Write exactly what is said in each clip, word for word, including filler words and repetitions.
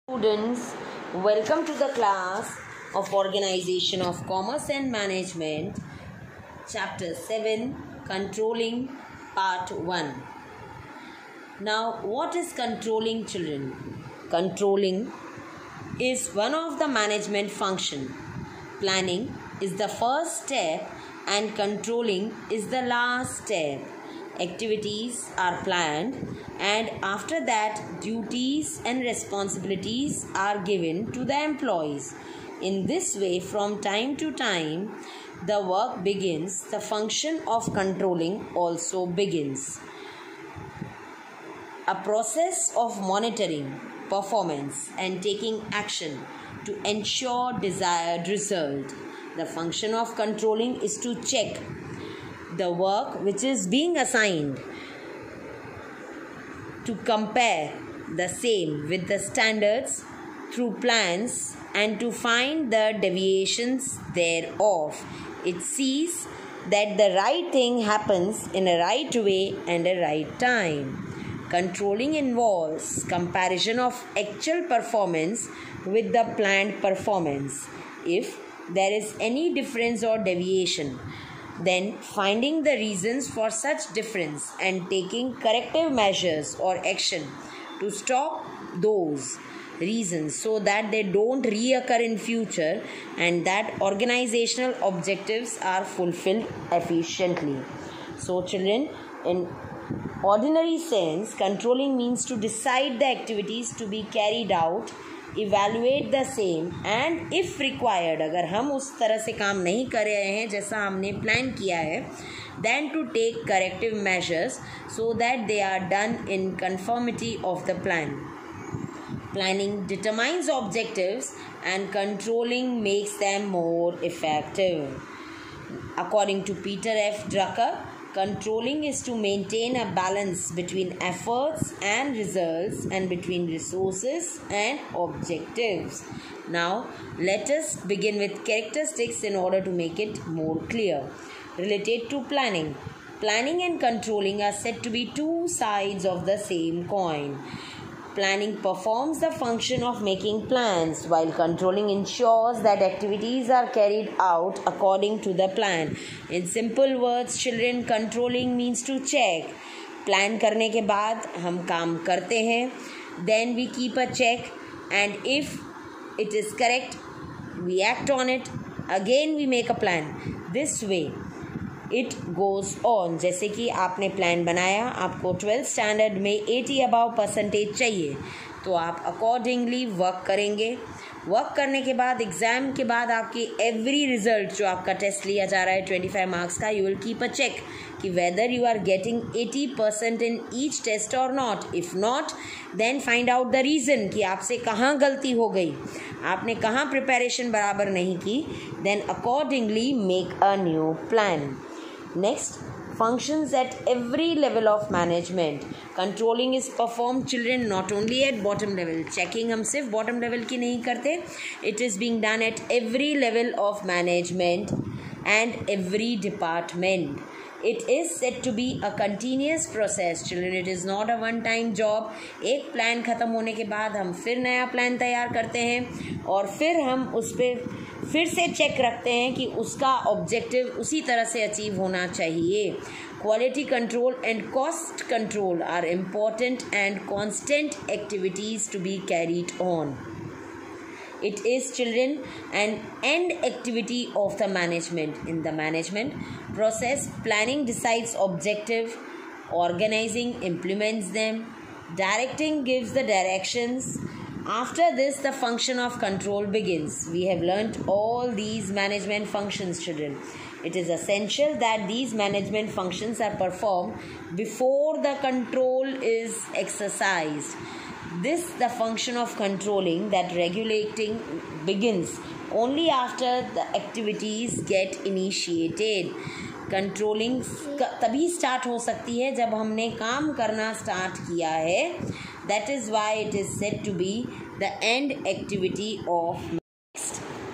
Students, welcome to the class of Organization of Commerce and Management, Chapter seven, Controlling, Part one. Now, what is controlling, children? Controlling is one of the management function. Planning is the first step and controlling is the last step. Activities are planned and after that duties and responsibilities are given to the employees. In this way, from time to time, the work begins. The function of controlling also begins. A process of monitoring performance and taking action to ensure desired result. The function of controlling is to check the work which is being assigned, to compare the same with the standards through plans and to find the deviations thereof. It sees that the right thing happens in a right way and a right time. Controlling involves comparison of actual performance with the planned performance. If there is any difference or deviation, then finding the reasons for such difference and taking corrective measures or action to stop those reasons so that they don't reoccur in future and that organizational objectives are fulfilled efficiently. So children, in ordinary sense, controlling means to decide the activities to be carried out, evaluate the same and if required, अगर हम उस तरह से काम नहीं कर रहे हैं जैसा हमने प्लान किया है, then to take corrective measures so that they are done in conformity of the plan. Planning determines objectives and controlling makes them more effective. According to Peter F. Drucker, controlling is to maintain a balance between efforts and results and between resources and objectives. Now, let us begin with characteristics in order to make it more clear. Related to planning. Planning and controlling are said to be two sides of the same coin. Planning performs the function of making plans, while controlling ensures that activities are carried out according to the plan. In simple words, children, controlling means to check. Plan करने के बाद हम काम करते हैं. Then we keep a check, and if it is correct, we act on it. Again we make a plan. This way it goes on. जैसे कि आपने प्लान बनाया, आपको ट्वेल्थ स्टैंडर्ड में एटी अबाव परसेंटेज चाहिए, तो आप अकॉर्डिंगली वर्क करेंगे. वर्क करने के बाद एग्ज़ाम के बाद आपकी एवरी रिजल्ट जो आपका टेस्ट लिया जा रहा है ट्वेंटी फाइव मार्क्स का, you will keep a check कि whether you are getting eighty percent in each test और not. If not, then find out the reason कि आपसे कहाँ गलती हो गई, आपने कहाँ प्रिपरेशन बराबर नहीं की. Then accordingly make a new plan. Next, functions at every level of management. Controlling is performed, children, not only at bottom level. Checking हम सिर्फ bottom level की नहीं करते. It is being done at every level of management and every department. It is said to be a continuous process, children. It is not a one-time job. एक plan ख़त्म होने के बाद हम फिर नया प्लान तैयार करते हैं और फिर हम उस पर फिर से चेक रखते हैं कि उसका ऑब्जेक्टिव उसी तरह से अचीव होना चाहिए. Quality control and cost control are important and constant activities to be carried on. It is, children, an end activity of the management. In the management process, planning decides objective, organizing implements them, directing gives the directions. After this, the function of control begins. We have learnt all these management functions, children. It is essential that these management functions are performed before the control is exercised. This, the function of controlling, that regulating begins only after the activities get initiated. Controlling तभी start हो सकती है जब हमने काम करना start किया है. That is why it is said to be the end activity of. Next,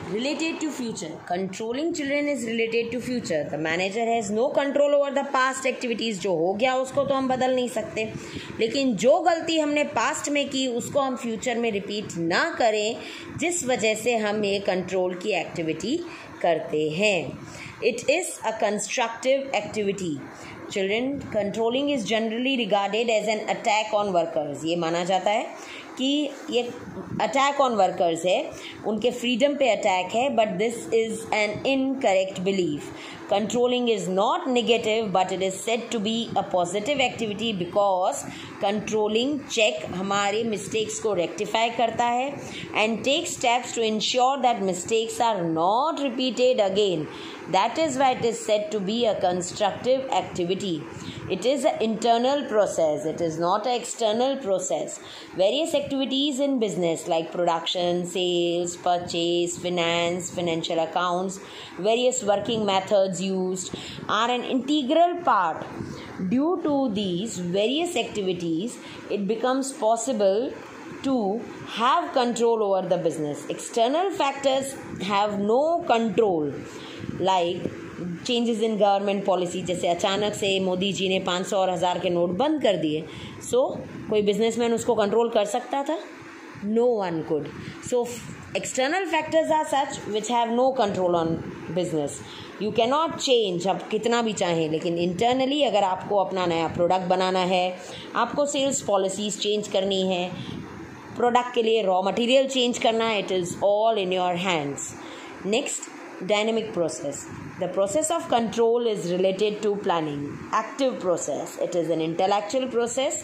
Related to future. Controlling children is related to future. The manager has no control over the past activities. जो हो गया उसको तो हम बदल नहीं सकते, लेकिन जो गलती हमने पास्ट में की उसको हम फ्यूचर में रिपीट ना करें, जिस वजह से हम ये कंट्रोल की एक्टिविटी करते हैं. It is a constructive activity. Children controlling is generally regarded as an attack on workers. ये माना जाता है कि ये अटैक ऑन वर्कर्स है, उनके फ्रीडम पे अटैक है, but this is an incorrect belief. Controlling is not negative but it is said to be a positive activity because controlling check हमारे मिस्टेक्स को रेक्टिफाई करता है and take steps to ensure that mistakes are not repeated again. That is why it is said to be a constructive activity. It is an internal process. It is not an external process. Various activities in business like production, sales, purchase, finance, financial accounts, various working methods used are an integral part. Due to these various activities, it becomes possible to have control over the business. External factors have no control. Like changes in government policy, जैसे अचानक से मोदी जी ने पाँच सौ और हज़ार के note बंद कर दिए. सो so, कोई बिजनेसमैन उसको कंट्रोल कर सकता था? No one could. So external factors are such which have no control on business. You can not change अब कितना भी चाहें, लेकिन इंटरनली अगर आपको अपना नया प्रोडक्ट बनाना है, आपको सेल्स पॉलिसीज चेंज करनी है, प्रोडक्ट के लिए रॉ मटेरियल चेंज करना है, it is all in your hands. Next, dynamic process. The process of control is related to planning. Active process. It is an intellectual process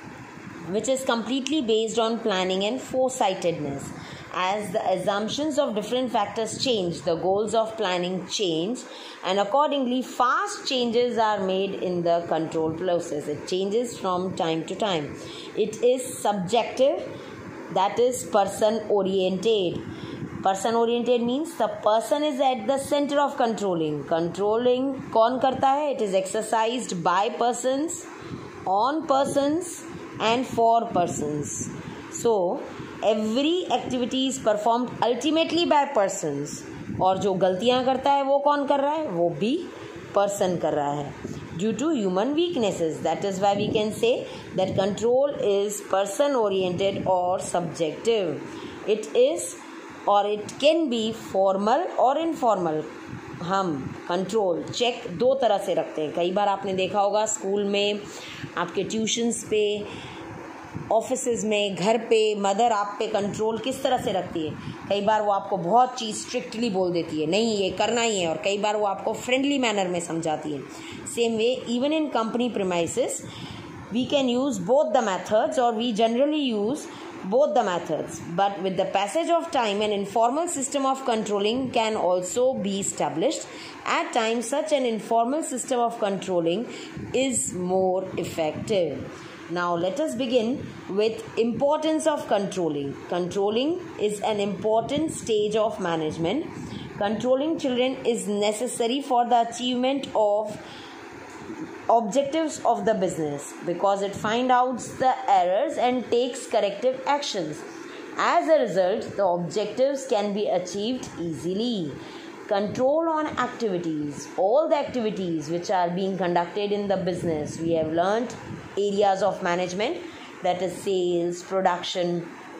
which is completely based on planning and foresightedness. As the assumptions of different factors change, the goals of planning change, and accordingly fast changes are made in the control process. It changes from time to time. It is subjective, that is person oriented. Person oriented means the person is at the center of controlling. Controlling कौन करता है? It is exercised by persons, on persons and for persons. So every activity is performed ultimately by persons. और जो गलतियाँ करता है वो कौन कर रहा है? वो भी person कर रहा है. Due to human weaknesses, that is why we can say that control is person oriented or subjective. It is और इट कैन बी फॉर्मल और इनफॉर्मल. हम कंट्रोल चेक दो तरह से रखते हैं. कई बार आपने देखा होगा स्कूल में, आपके ट्यूशन्स पे, ऑफिसेज में, घर पे मदर आप पे कंट्रोल किस तरह से रखती है. कई बार वो आपको बहुत चीज़ स्ट्रिक्टली बोल देती है, नहीं ये करना ही है, और कई बार वो आपको फ्रेंडली मैनर में समझाती है. Same way even in company premises we can use both the methods, और we generally use both the methods, but with the passage of time an informal system of controlling can also be established. At times such an informal system of controlling is more effective. Now let us begin with importance of controlling. Controlling is an important stage of management. Controlling children is necessary for the achievement of objectives of the business because it finds out the errors and takes corrective actions. As a result, the objectives can be achieved easily. Control on activities. All the activities which are being conducted in the business, we have learnt areas of management, that is sales, production,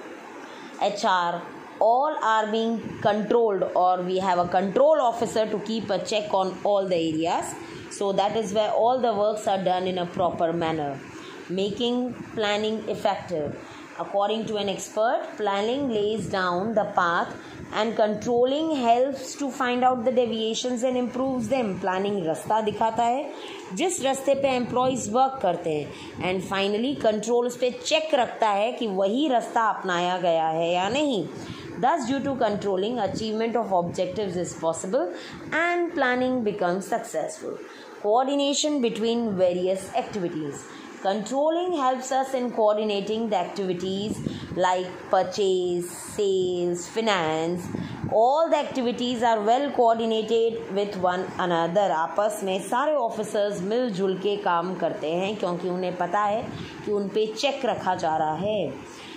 H R, all are being controlled, or we have a control officer to keep a check on all the areas. So that is where all the works are done in a proper manner, making planning effective. According to an expert, planning lays down the path and controlling helps to find out the deviations and improves them. Planning रास्ता दिखाता है जिस रास्ते पे employees work करते हैं, and finally control उस पर चेक रखता है कि वही रास्ता अपनाया गया है या नहीं. Thus, due to controlling, achievement of objectives is possible and planning becomes successful. Coordination between various activities. Controlling helps us in coordinating the activities like purchase, sales, finance. All the activities are well coordinated with one another. आपस में सारे officers मिलजुल के काम करते हैं क्योंकि उन्हें पता है कि उन पे चेक रखा जा रहा है.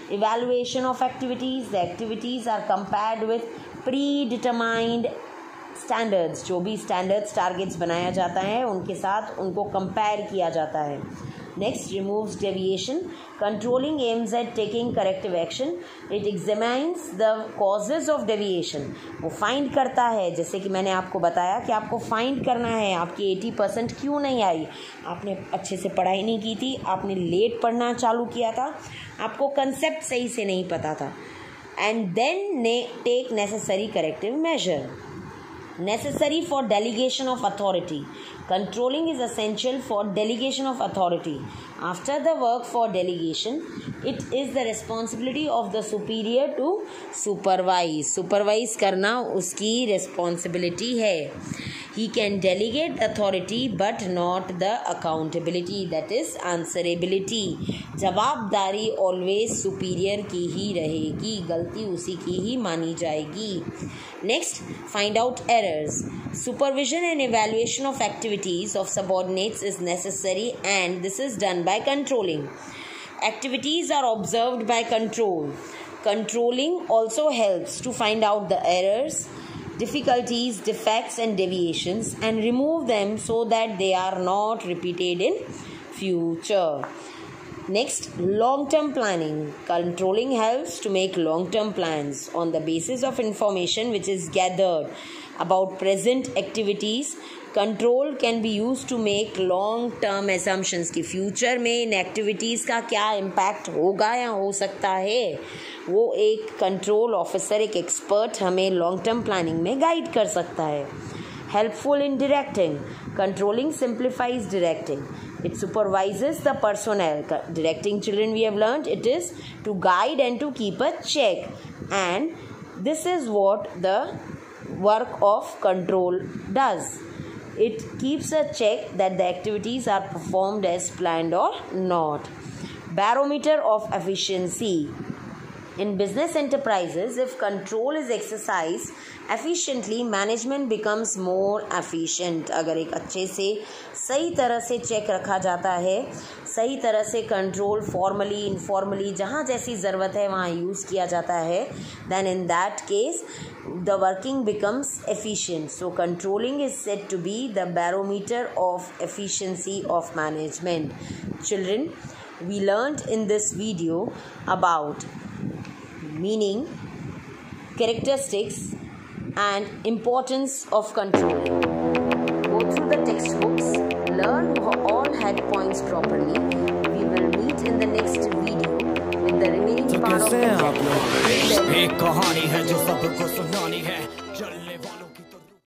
Evaluation of activities. The activities are compared with predetermined standards. जो भी standards targets बनाया जाता है उनके साथ उनको compare किया जाता है. Next, removes deviation. Controlling aims at taking corrective action. It examines the causes of deviation. वो find करता है, जैसे कि मैंने आपको बताया कि आपको find करना है आपकी अस्सी परसेंट क्यों नहीं आई. आपने अच्छे से पढ़ाई नहीं की थी, आपने लेट पढ़ना चालू किया था, आपको कंसेप्ट सही से नहीं पता था. And then take necessary corrective measure. Necessary for delegation of authority. Controlling is essential for delegation of authority. After the work for delegation, it is the responsibility of the superior to supervise. Supervise करना उसकी responsibility है. He can delegate authority but not the accountability, that is answerability. जवाबदारी always superior की ही रहेगी, गलती उसी की ही मानी जाएगी. Next, find out errors. Supervision and evaluation of activities of subordinates is necessary and this is done by controlling. Activities are observed by control. Controlling also helps to find out the errors, difficulties, defects and deviations and remove them so that they are not repeated in future. Next, long-term planning. Controlling helps to make long-term plans on the basis of information which is gathered about present activities. Control can be used to make long-term assumptions कि future में इन activities का क्या impact होगा या हो सकता है. वो एक control officer, एक expert हमें long-term planning में guide कर सकता है. Helpful in directing. Controlling simplifies directing. It supervises the personnel. Directing children, we have learned, it is to guide and to keep a check. And this is what the work of control does. It keeps a check that the activities are performed as planned or not. Barometer of efficiency. In business enterprises, if control is exercised efficiently, management becomes more efficient. अगर एक अच्छे से सही तरह से check रखा जाता है, सही तरह से कंट्रोल फॉर्मली इनफॉर्मली जहाँ जैसी ज़रूरत है वहाँ यूज़ किया जाता है, then in that case the working becomes efficient. So controlling is said to be the barometer of efficiency of management. Children, we learned in this video about meaning, characteristics and importance of controlling. Go through the textbooks, learn all head points properly. We will meet in the next video with the remaining part of the chapter.